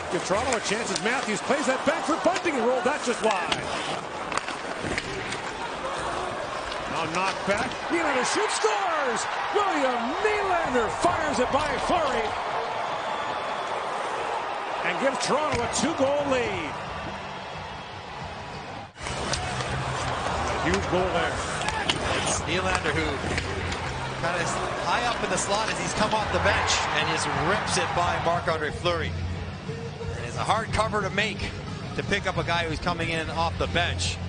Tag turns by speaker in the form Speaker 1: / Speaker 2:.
Speaker 1: Give Toronto a chance as Matthews plays that back for Bunting and rolled that just wide. Now knocked back. Nylander shoots, scores! William Nylander fires it by Fleury and gives Toronto a 2-goal lead. A huge goal there.
Speaker 2: It's Nylander who kind of high up in the slot as he's come off the bench and just rips it by Marc-Andre Fleury. And it's a hard cover to make to pick up a guy who's coming in off the bench.